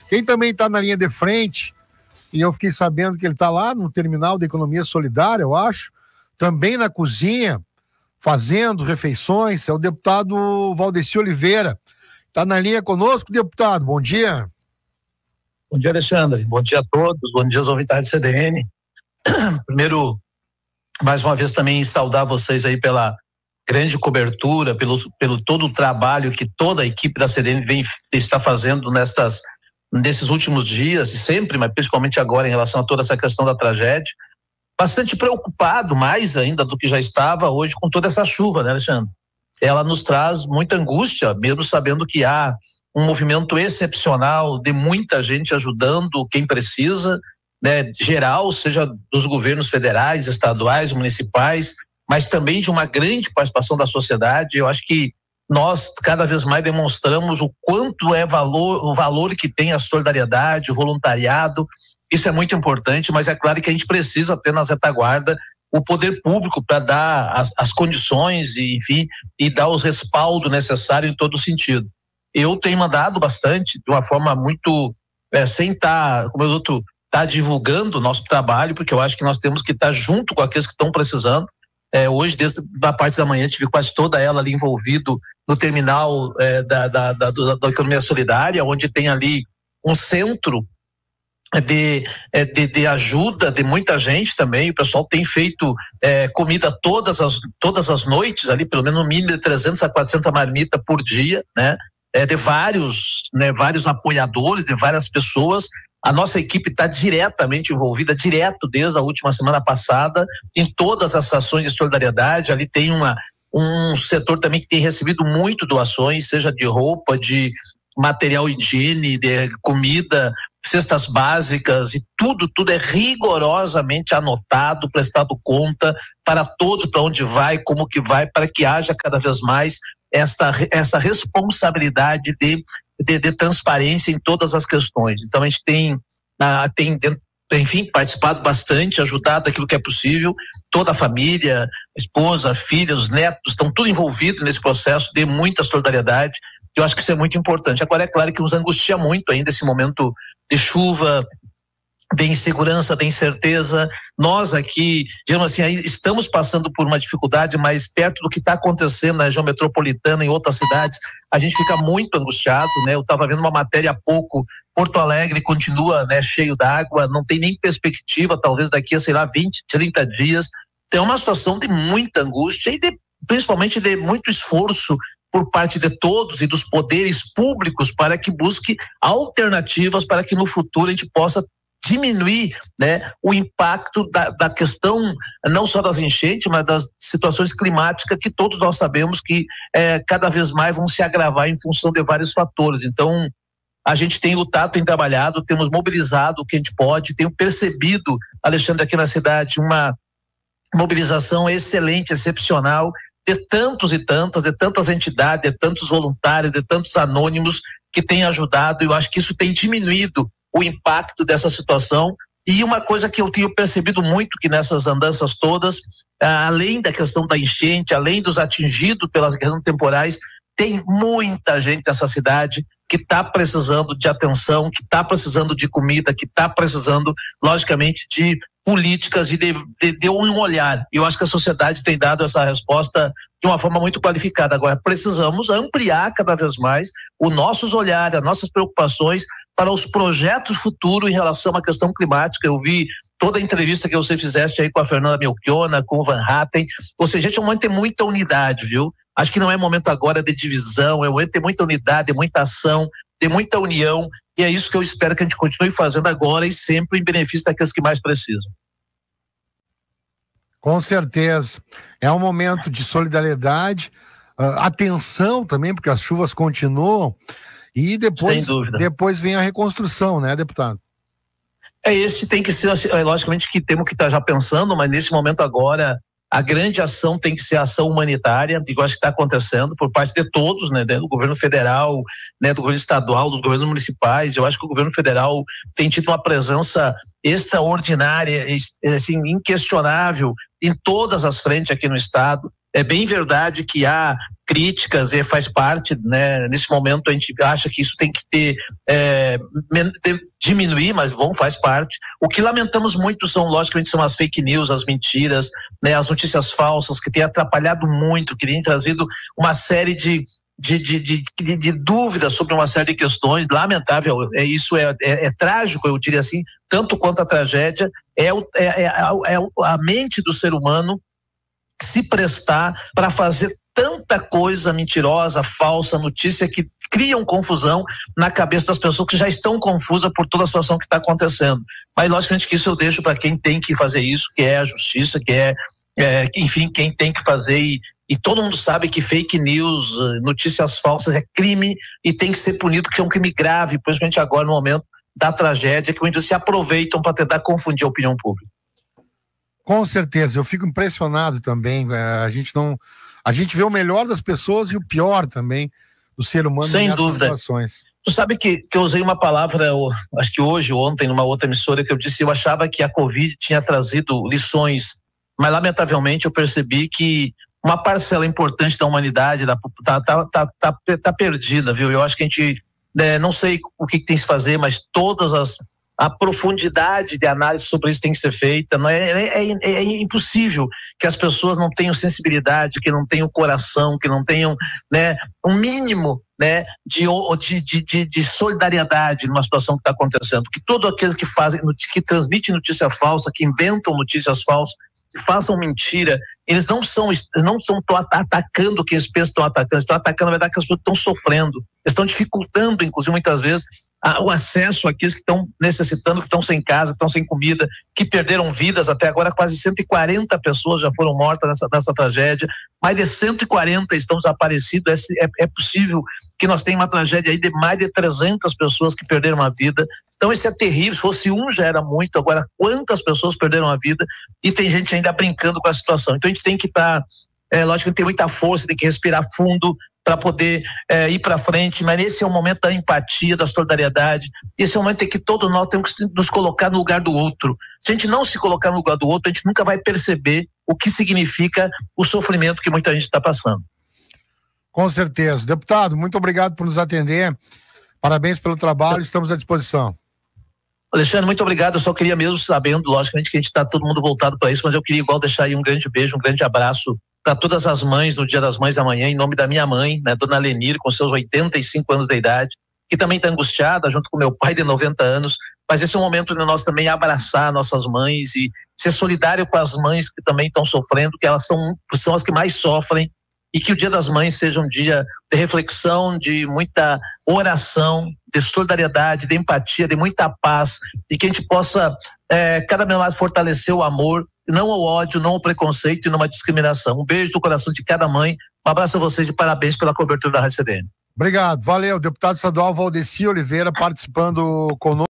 Quem também está na linha de frente, e eu fiquei sabendo que ele está lá no terminal da Economia Solidária, eu acho, também na cozinha, fazendo refeições, é o deputado Valdeci Oliveira. Está na linha conosco, deputado, bom dia. Bom dia, Alexandre, bom dia a todos, bom dia aos ouvintes da CDN. Primeiro, mais uma vez também saudar vocês aí pela grande cobertura, pelo todo o trabalho que toda a equipe da CDN está fazendo nesses últimos dias e sempre, mas principalmente agora em relação a toda essa questão da tragédia. Bastante preocupado, mais ainda do que já estava hoje com toda essa chuva, né, Alexandre? Ela nos traz muita angústia, mesmo sabendo que há um movimento excepcional de muita gente ajudando quem precisa, né, geral, seja dos governos federais, estaduais, municipais, mas também de uma grande participação da sociedade. Eu acho que nós cada vez mais demonstramos o quanto é o valor que tem a solidariedade, o voluntariado. Isso é muito importante, mas é claro que a gente precisa ter na retaguarda o poder público para dar as condições e, enfim, e dar os respaldos necessários em todo sentido. Eu tenho mandado bastante, de uma forma muito, sem estar, como eu estou divulgando o nosso trabalho, porque eu acho que nós temos que estar junto com aqueles que estão precisando. Hoje, desde a parte da manhã, tive quase toda ela ali envolvido no terminal da Economia Solidária, onde tem ali um centro de ajuda de muita gente também. O pessoal tem feito comida todas as noites ali, pelo menos no mínimo de 300 a 400 marmitas por dia, né? De vários apoiadores, de várias pessoas. A nossa equipe está diretamente envolvida, direto desde a última semana passada, em todas as ações de solidariedade. Ali tem um setor também que tem recebido muito doações, seja de roupa, de material higiene, de comida, cestas básicas, e tudo é rigorosamente anotado, prestado conta para todos, para onde vai, como que vai, para que haja cada vez mais essa responsabilidade de transparência em todas as questões. Então a gente tem enfim, participado bastante, ajudado aquilo que é possível. Toda a família, a esposa, a filha, os netos, estão tudo envolvidos nesse processo de muita solidariedade. Eu acho que isso é muito importante. Agora, é claro que nos angustia muito ainda esse momento de chuva, de insegurança, de incerteza. Nós aqui, digamos assim, estamos passando por uma dificuldade, mas perto do que está acontecendo na região metropolitana, em outras cidades, a gente fica muito angustiado, né? Eu estava vendo uma matéria há pouco, Porto Alegre continua, né, cheio d'água, não tem nem perspectiva, talvez daqui a, 20, 30 dias. Tem uma situação de muita angústia e principalmente de muito esforço por parte de todos e dos poderes públicos para que busque alternativas para que no futuro a gente possa diminuir, né, o impacto da questão não só das enchentes, mas das situações climáticas que todos nós sabemos que cada vez mais vão se agravar em função de vários fatores. Então a gente tem lutado, tem trabalhado, temos mobilizado o que a gente pode, tenho percebido, Alexandre, aqui na cidade uma mobilização excelente, excepcional, de tantos e tantas, de tantas entidades, de tantos voluntários, de tantos anônimos que têm ajudado. Eu acho que isso tem diminuído o impacto dessa situação. E uma coisa que eu tenho percebido muito, que nessas andanças todas, além da questão da enchente, além dos atingidos pelas questões temporais, tem muita gente nessa cidade que está precisando de atenção, que está precisando de comida, que está precisando, logicamente, de políticas e de um olhar. Eu acho que a sociedade tem dado essa resposta de uma forma muito qualificada. Agora, precisamos ampliar cada vez mais os nossos olhares, as nossas preocupações para os projetos futuros em relação à questão climática. Eu vi toda a entrevista que você fizeste aí com a Fernanda Melchiona, com o Van Hatten. Ou seja, a gente vai ter muita unidade, viu? Acho que não é momento agora de divisão, é momento de ter muita unidade, de muita ação, de muita união, e é isso que eu espero que a gente continue fazendo agora e sempre em benefício daqueles que mais precisam. Com certeza. É um momento de solidariedade, atenção também, porque as chuvas continuam, e depois vem a reconstrução, né, deputado? Esse tem que ser, logicamente que temos que estar já pensando, mas nesse momento agora a grande ação tem que ser a ação humanitária, que eu acho que está acontecendo por parte de todos, né, do governo federal, né, do governo estadual, dos governos municipais. Eu acho que o governo federal tem tido uma presença extraordinária, assim, inquestionável em todas as frentes aqui no estado. É bem verdade que há críticas e faz parte, né? Nesse momento a gente acha que isso tem que diminuir, mas bom, faz parte. O que lamentamos muito logicamente, são as fake news, as mentiras, né? As notícias falsas que têm atrapalhado muito, que têm trazido uma série de dúvidas sobre uma série de questões. Lamentável, isso é trágico, eu diria assim, tanto quanto a tragédia, a mente do ser humano se prestar para fazer tanta coisa mentirosa, falsa, notícia que criam confusão na cabeça das pessoas que já estão confusas por toda a situação que está acontecendo. Mas logicamente que isso eu deixo para quem tem que fazer isso, que é a justiça, que enfim, quem tem que fazer, e todo mundo sabe que fake news, notícias falsas é crime e tem que ser punido, porque é um crime grave, principalmente agora no momento da tragédia, que muitos se aproveitam para tentar confundir a opinião pública. Com certeza, eu fico impressionado também. A gente vê o melhor das pessoas e o pior também do ser humano. Sem dúvida. Situações. Tu sabe que eu usei uma palavra, acho que hoje, ontem, numa outra emissora, que eu achava que a Covid tinha trazido lições, mas lamentavelmente eu percebi que uma parcela importante da humanidade tá perdida, viu? Eu acho que a gente, não sei o que tem que se fazer, mas a profundidade de análise sobre isso tem que ser feita. Não é impossível que as pessoas não tenham sensibilidade, que não tenham coração, que não tenham, né, um mínimo, né, de solidariedade numa situação que está acontecendo. Que todos aqueles que transmitem notícia falsa, que inventam notícias falsas, que façam mentira, eles não estão atacando quem eles pensam que estão atacando, eles estão atacando, na verdade, que as pessoas estão sofrendo, eles estão dificultando, inclusive, muitas vezes, o acesso àqueles que estão necessitando, que estão sem casa, que estão sem comida, que perderam vidas. Até agora quase 140 pessoas já foram mortas nessa tragédia, mais de 140 estão desaparecidos. É possível que nós tenhamos uma tragédia aí de mais de 300 pessoas que perderam a vida. Então isso é terrível, se fosse um já era muito, agora quantas pessoas perderam a vida, e tem gente ainda brincando com a situação. Então a gente tem que estar, lógico que tem muita força, tem que respirar fundo para poder ir para frente, mas esse é o momento da empatia, da solidariedade, esse é o momento em que todos nós temos que nos colocar no lugar do outro. Se a gente não se colocar no lugar do outro, a gente nunca vai perceber o que significa o sofrimento que muita gente está passando. Com certeza. Deputado, muito obrigado por nos atender, parabéns pelo trabalho, estamos à disposição. Alexandre, muito obrigado. Eu só queria mesmo, sabendo, logicamente, que a gente está todo mundo voltado para isso, mas eu queria igual deixar aí um grande beijo, um grande abraço para todas as mães no Dia das Mães amanhã, em nome da minha mãe, né, Dona Lenir, com seus 85 anos de idade, que também está angustiada, junto com meu pai de 90 anos, mas esse é um momento de nós também abraçar nossas mães e ser solidário com as mães que também estão sofrendo, que elas são as que mais sofrem, e que o Dia das Mães seja um dia de reflexão, de muita oração, de solidariedade, de empatia, de muita paz, e que a gente possa cada vez mais fortalecer o amor, não o ódio, não o preconceito e não a discriminação. Um beijo do coração de cada mãe, um abraço a vocês e parabéns pela cobertura da Rádio CDN. Obrigado, valeu. Deputado estadual Valdeci Oliveira participando conosco.